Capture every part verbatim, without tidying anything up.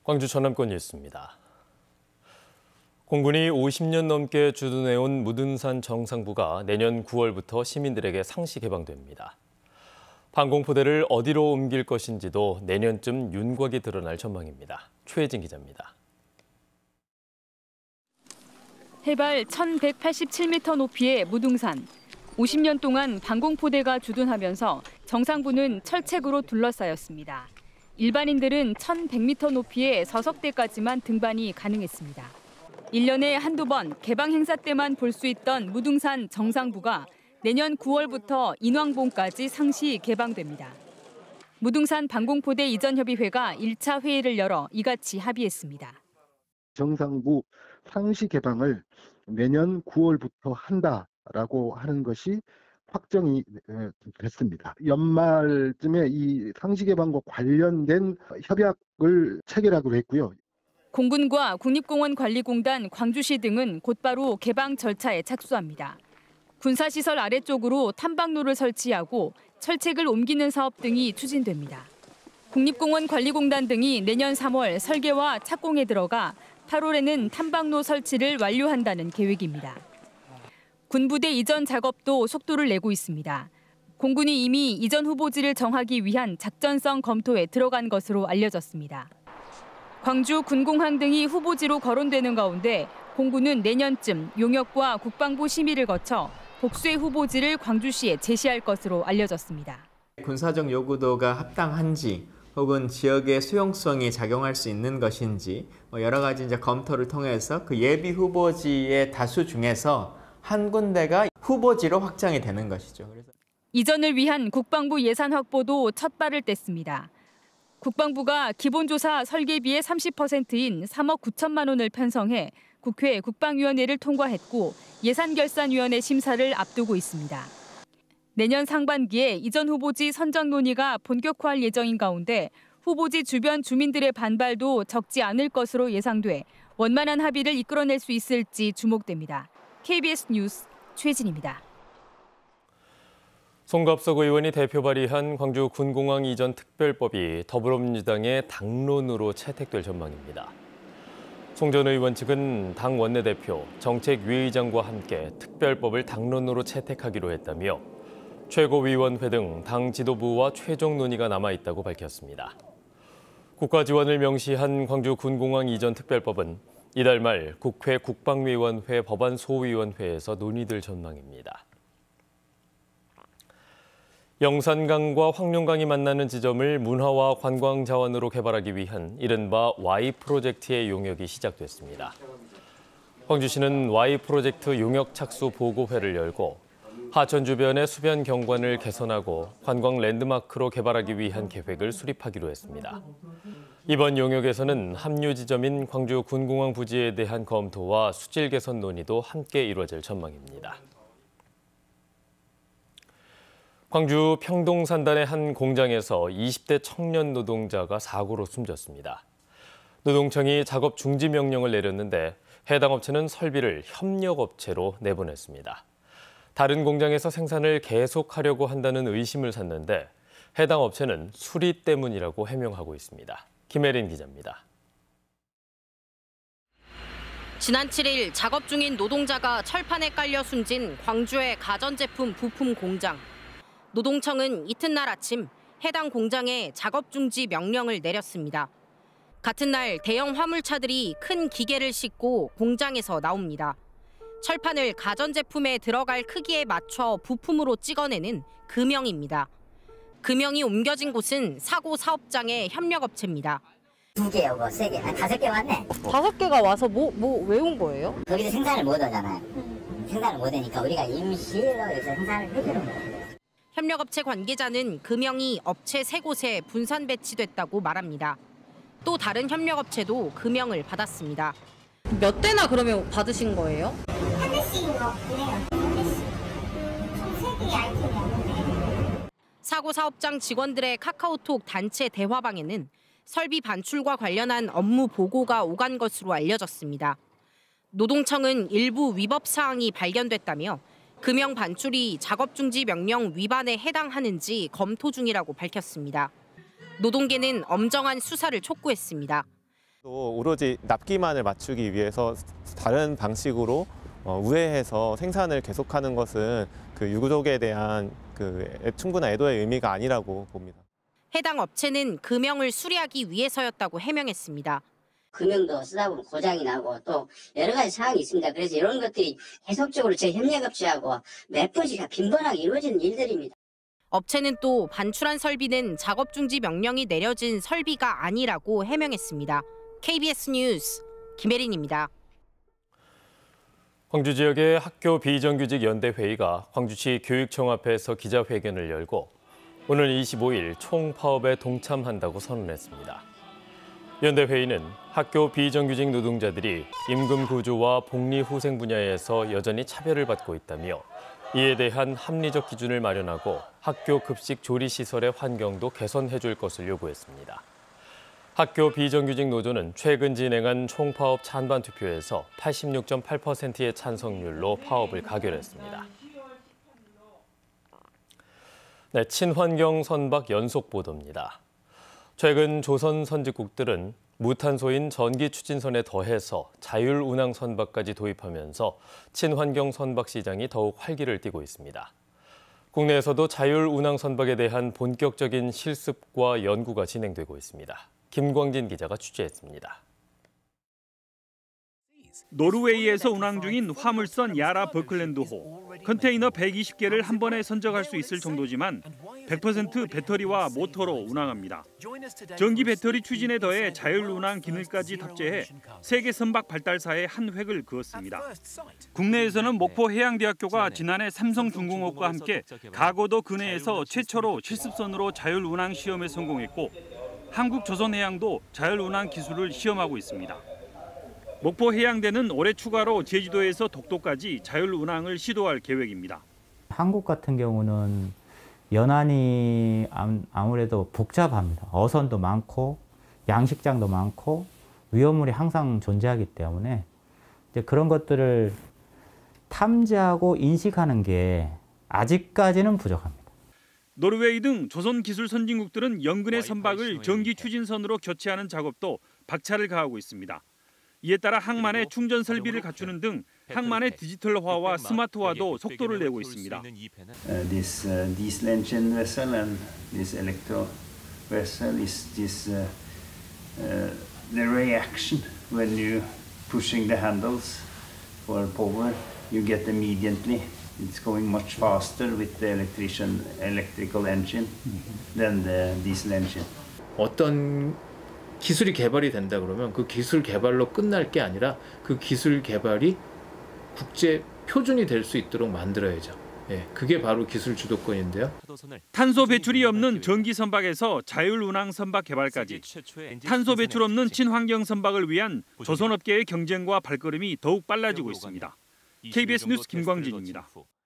광주 전남권 뉴스입니다. 공군이 오십 년 넘게 주둔해온 무등산 정상부가 내년 구월부터 시민들에게 상시 개방됩니다. 방공포대를 어디로 옮길 것인지도 내년쯤 윤곽이 드러날 전망입니다. 최혜진 기자입니다. 해발 천백팔십칠 미터 높이의 무등산. 오십 년 동안 방공포대가 주둔하면서 정상부는 철책으로 둘러싸였습니다. 일반인들은 천백 미터 높이의 서석대까지만 등반이 가능했습니다. 일 년에 한두 번 개방 행사 때만 볼 수 있던 무등산 정상부가 내년 구월부터 인왕봉까지 상시 개방됩니다. 무등산 방공포대 이전협의회가 일 차 회의를 열어 이같이 합의했습니다. 정상부 상시 개방을 내년 구월부터 한다라고 하는 것이 확정이 됐습니다. 연말쯤에 이 상시 개방과 관련된 협약을 체결하기로 했고요. 공군과 국립공원관리공단, 광주시 등은 곧바로 개방 절차에 착수합니다. 군사시설 아래쪽으로 탐방로를 설치하고 철책을 옮기는 사업 등이 추진됩니다. 국립공원관리공단 등이 내년 삼월 설계와 착공에 들어가 팔월에는 탐방로 설치를 완료한다는 계획입니다. 군부대 이전 작업도 속도를 내고 있습니다. 공군이 이미 이전 후보지를 정하기 위한 작전성 검토에 들어간 것으로 알려졌습니다. 광주 군공항 등이 후보지로 거론되는 가운데 공군은 내년쯤 용역과 국방부 심의를 거쳐 복수의 후보지를 광주시에 제시할 것으로 알려졌습니다. 군사적 요구도가 합당한지 혹은 지역의 수용성이 작용할 수 있는 것인지 여러 가지 이제 검토를 통해서 그 예비 후보지의 다수 중에서 한 군데가 후보지로 확장이 되는 것이죠. 그래서 이전을 위한 국방부 예산 확보도 첫 발을 뗐습니다. 국방부가 기본조사 설계비의 삼십 퍼센트인 삼억 구천만 원을 편성해 국회 국방위원회를 통과했고 예산결산위원회 심사를 앞두고 있습니다. 내년 상반기에 이전 후보지 선정 논의가 본격화할 예정인 가운데 후보지 주변 주민들의 반발도 적지 않을 것으로 예상돼 원만한 합의를 이끌어낼 수 있을지 주목됩니다. 케이비에스 뉴스 최진입니다. 송갑석 의원이 대표 발의한 광주 군공항 이전 특별법이 더불어민주당의 당론으로 채택될 전망입니다. 송 전 의원 측은 당 원내대표, 정책위의장과 함께 특별법을 당론으로 채택하기로 했다며 최고위원회 등 당 지도부와 최종 논의가 남아있다고 밝혔습니다. 국가 지원을 명시한 광주 군공항 이전 특별법은 이달 말 국회 국방위원회 법안소위원회에서 논의될 전망입니다. 영산강과 황룡강이 만나는 지점을 문화와 관광 자원으로 개발하기 위한 이른바 와이 프로젝트의 용역이 시작됐습니다. 광주시는 와이 프로젝트 용역 착수 보고회를 열고 하천 주변의 수변 경관을 개선하고 관광 랜드마크로 개발하기 위한 계획을 수립하기로 했습니다. 이번 용역에서는 합류 지점인 광주 군공항 부지에 대한 검토와 수질 개선 논의도 함께 이루어질 전망입니다. 광주 평동 산단의 한 공장에서 이십 대 청년 노동자가 사고로 숨졌습니다. 노동청이 작업 중지 명령을 내렸는데 해당 업체는 설비를 협력업체로 내보냈습니다. 다른 공장에서 생산을 계속하려고 한다는 의심을 샀는데 해당 업체는 수리 때문이라고 해명하고 있습니다. 김혜린 기자입니다. 지난 칠 일 작업 중인 노동자가 철판에 깔려 숨진 광주의 가전제품 부품 공장. 노동청은 이튿날 아침 해당 공장에 작업 중지 명령을 내렸습니다. 같은 날 대형 화물차들이 큰 기계를 싣고 공장에서 나옵니다. 철판을 가전제품에 들어갈 크기에 맞춰 부품으로 찍어내는 금형입니다. 금형이 옮겨진 곳은 사고 사업장의 협력업체입니다. 두 개 오고 세 개, 한 다섯 개 왔네. 다섯 개가 와서 뭐, 뭐, 왜 온 거예요? 거기서 생산을 못 하잖아요. 생산을 못 하니까 우리가 임시로 여기서 생산을 해주는 거예요. 협력업체 관계자는 금형이 업체 세 곳에 분산 배치됐다고 말합니다. 또 다른 협력업체도 금형을 받았습니다. 몇 대나 그러면 받으신 거예요? 한 대씩은 뭐 그래요. 한 대씩. 총 세 개의 아이템이었는데. 사고 사업장 직원들의 카카오톡 단체 대화방에는 설비 반출과 관련한 업무 보고가 오간 것으로 알려졌습니다. 노동청은 일부 위법 사항이 발견됐다며 금형 반출이 작업 중지 명령 위반에 해당하는지 검토 중이라고 밝혔습니다. 노동계는 엄정한 수사를 촉구했습니다. 또 오로지 납기만을 맞추기 위해서 다른 방식으로 어, 우회해서 생산을 계속하는 것은 그 유족에 대한 그 충분한 애도의 의미가 아니라고 봅니다. 해당 업체는 금형을 수리하기 위해서였다고 해명했습니다. 금형도 쓰다 보면 고장이 나고 또 여러 가지 상황이 있습니다. 그래서 이런 것들이 계속적으로 제 협력업체하고 몇 번씩 빈번하게 이루어지는 일들입니다. 업체는 또 반출한 설비는 작업 중지 명령이 내려진 설비가 아니라고 해명했습니다. 케이비에스 뉴스 김혜린입니다. 광주 지역의 학교 비정규직 연대회의가 광주시 교육청 앞에서 기자회견을 열고 오늘 이십오일 총파업에 동참한다고 선언했습니다. 연대회의는 학교 비정규직 노동자들이 임금 구조와 복리후생 분야에서 여전히 차별을 받고 있다며 이에 대한 합리적 기준을 마련하고 학교 급식 조리 시설의 환경도 개선해 줄 것을 요구했습니다. 학교 비정규직 노조는 최근 진행한 총파업 찬반 투표에서 팔십육 점 팔 퍼센트의 찬성률로 파업을 가결했습니다. 네, 친환경 선박 연속 보도입니다. 최근 조선 선진국들은 무탄소인 전기 추진선에 더해서 자율운항 선박까지 도입하면서 친환경 선박 시장이 더욱 활기를 띠고 있습니다. 국내에서도 자율운항 선박에 대한 본격적인 실습과 연구가 진행되고 있습니다. 김광진 기자가 취재했습니다. 노르웨이에서 운항 중인 화물선 야라 버클랜드호. 컨테이너 백이십 개를 한 번에 선적할 수 있을 정도지만 백 퍼센트 배터리와 모터로 운항합니다. 전기 배터리 추진에 더해 자율운항 기능까지 탑재해 세계 선박 발달사의 한 획을 그었습니다. 국내에서는 목포 해양대학교가 지난해 삼성중공업과 함께 가고도 근해에서 최초로 실습선으로 자율운항 시험에 성공했고 한국조선해양도 자율운항 기술을 시험하고 있습니다. 목포 해양대는 올해 추가로 제주도에서 독도까지 자율운항을 시도할 계획입니다. 한국 같은 경우는 연안이 아무래도 복잡합니다. 어선도 많고 양식장도 많고 위험물이 항상 존재하기 때문에 이제 그런 것들을 탐지하고 인식하는 게 아직까지는 부족합니다. 노르웨이 등 조선 기술 선진국들은 연근의 선박을 전기 추진선으로 교체하는 작업도 박차를 가하고 있습니다. 이에 따라 항만의 충전 설비를 갖추는 등 항만의 디지털화와 스마트화도 속도를 내고 있습니다. This diesel engine vessel and this electro vessel is this uh, uh, the reaction when you pushing the handles for power you get immediately. It's going much faster with the electrician electrical engine than the diesel engine. 어떤 기술이 개발이 된다 그러면 그 기술 개발로 끝날 게 아니라 그 기술 개발이 국제 표준이 될 수 있도록 만들어야죠. 예, 그게 바로 기술 주도권인데요. 탄소 배출이 없는 전기 선박에서 자율운항 선박 개발까지 탄소 배출 없는 친환경 선박을 위한 조선업계의 경쟁과 발걸음이 더욱 빨라지고 있습니다. 케이비에스 뉴스 김광진입니다.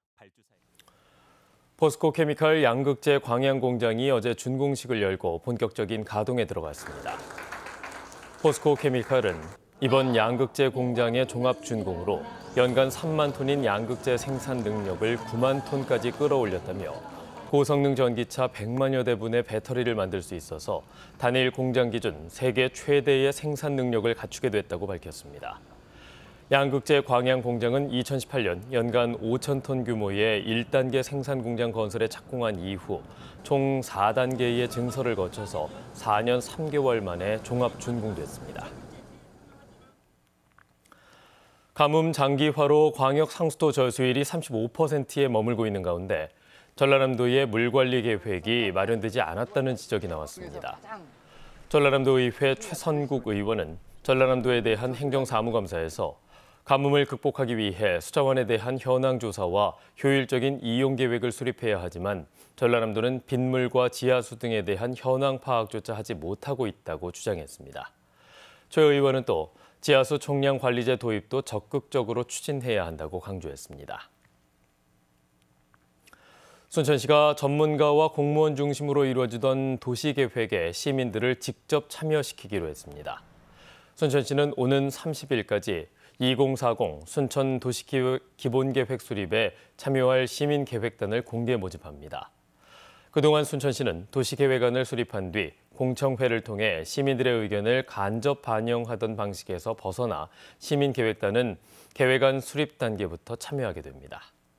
포스코 케미칼 양극재 광양 공장이 어제 준공식을 열고 본격적인 가동에 들어갔습니다. 포스코 케미칼은 이번 양극재 공장의 종합 준공으로 연간 삼만 톤인 양극재 생산 능력을 구만 톤까지 끌어올렸다며 고성능 전기차 백만여 대분의 배터리를 만들 수 있어서 단일 공장 기준 세계 최대의 생산 능력을 갖추게 됐다고 밝혔습니다. 양극재 광양 공장은 이천십팔 년 연간 오천 톤 규모의 일 단계 생산 공장 건설에 착공한 이후 총 사 단계의 증설을 거쳐서 사 년 삼 개월 만에 종합 준공됐습니다. 가뭄 장기화로 광역 상수도 저수율이 삼십오 퍼센트에 머물고 있는 가운데 전라남도의 물관리 계획이 마련되지 않았다는 지적이 나왔습니다. 전라남도의회 최선국 의원은 전라남도에 대한 행정사무감사에서 가뭄을 극복하기 위해 수자원에 대한 현황 조사와 효율적인 이용 계획을 수립해야 하지만 전라남도는 빗물과 지하수 등에 대한 현황 파악조차 하지 못하고 있다고 주장했습니다. 최 의원은 또 지하수 총량 관리제 도입도 적극적으로 추진해야 한다고 강조했습니다. 순천시가 전문가와 공무원 중심으로 이루어지던 도시계획에 시민들을 직접 참여시키기로 했습니다. 순천시는 오는 삼십 일까지 이공사공 순천 도시기본계획 수립에 참여할 시민계획단을 공개 모집합니다. 그동안 순천시는 도시계획안을 수립한 뒤 공청회를 통해 시민들의 의견을 간접 반영하던 방식에서 벗어나 시민계획단은 계획안 수립 단계부터 참여하게 됩니다.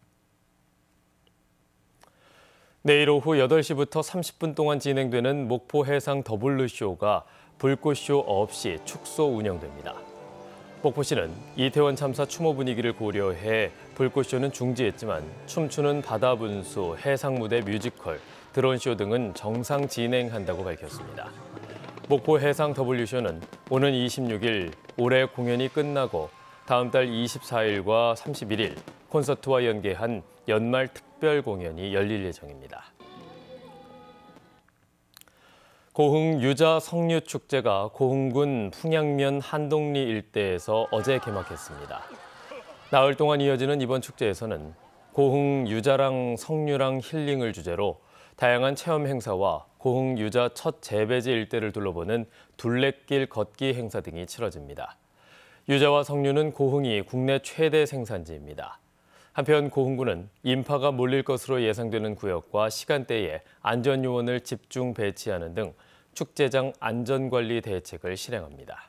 내일 오후 여덟 시부터 삼십 분 동안 진행되는 목포 해상 더블루쇼가 불꽃쇼 없이 축소 운영됩니다. 목포시는 이태원 참사 추모 분위기를 고려해 불꽃쇼는 중지했지만 춤추는 바다 분수, 해상무대 뮤지컬, 드론쇼 등은 정상 진행한다고 밝혔습니다. 목포 해상 더블유쇼는 오는 이십육 일 올해 공연이 끝나고 다음 달 이십사 일과 삼십일 일 콘서트와 연계한 연말 특별 공연이 열릴 예정입니다. 고흥 유자 석류 축제가 고흥군 풍양면 한동리 일대에서 어제 개막했습니다. 나흘 동안 이어지는 이번 축제에서는 고흥 유자랑 석류랑 힐링을 주제로 다양한 체험 행사와 고흥 유자 첫 재배지 일대를 둘러보는 둘레길 걷기 행사 등이 치러집니다. 유자와 석류는 고흥이 국내 최대 생산지입니다. 한편 고흥군은 인파가 몰릴 것으로 예상되는 구역과 시간대에 안전요원을 집중 배치하는 등 축제장 안전관리 대책을 실행합니다.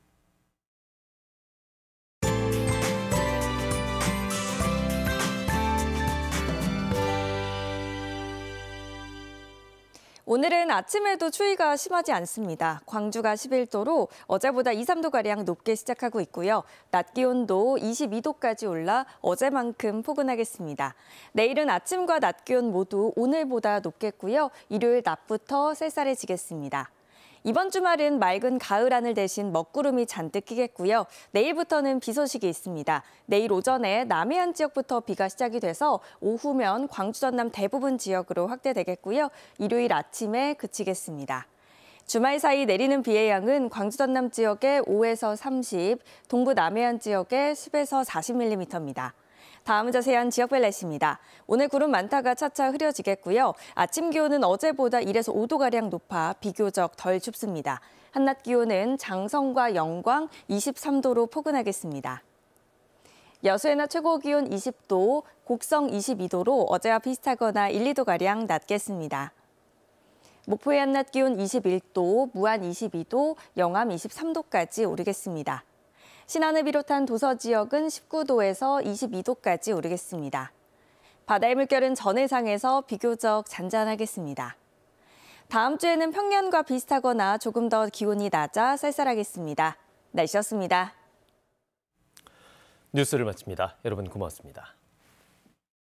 오늘은 아침에도 추위가 심하지 않습니다. 광주가 십일 도로 어제보다 이, 삼 도가량 높게 시작하고 있고요. 낮 기온도 이십이 도까지 올라 어제만큼 포근하겠습니다. 내일은 아침과 낮 기온 모두 오늘보다 높겠고요. 일요일 낮부터 쌀쌀해지겠습니다. 이번 주말은 맑은 가을 하늘 대신 먹구름이 잔뜩 끼겠고요. 내일부터는 비 소식이 있습니다. 내일 오전에 남해안 지역부터 비가 시작이 돼서 오후면 광주 전남 대부분 지역으로 확대되겠고요. 일요일 아침에 그치겠습니다. 주말 사이 내리는 비의 양은 광주 전남 지역에 오에서 삼십, 동부 남해안 지역에 십에서 사십 밀리미터입니다. 다음은 자세한 지역별 날씨입니다. 오늘 구름 많다가 차차 흐려지겠고요. 아침 기온은 어제보다 일에서 오 도가량 높아 비교적 덜 춥습니다. 한낮 기온은 장성과 영광 이십삼 도로 포근하겠습니다. 여수의 낮 최고 기온 이십 도, 곡성 이십이 도로 어제와 비슷하거나 일, 이 도가량 낮겠습니다. 목포의 한낮 기온 이십일 도, 무안 이십이 도, 영암 이십삼 도까지 오르겠습니다. 신안을 비롯한 도서 지역은 십구 도에서 이십이 도까지 오르겠습니다. 바다의 물결은 전해상에서 비교적 잔잔하겠습니다. 다음 주에는 평년과 비슷하거나 조금 더 기온이 낮아 쌀쌀하겠습니다. 날씨였습니다. 뉴스를 마칩니다. 여러분 고맙습니다.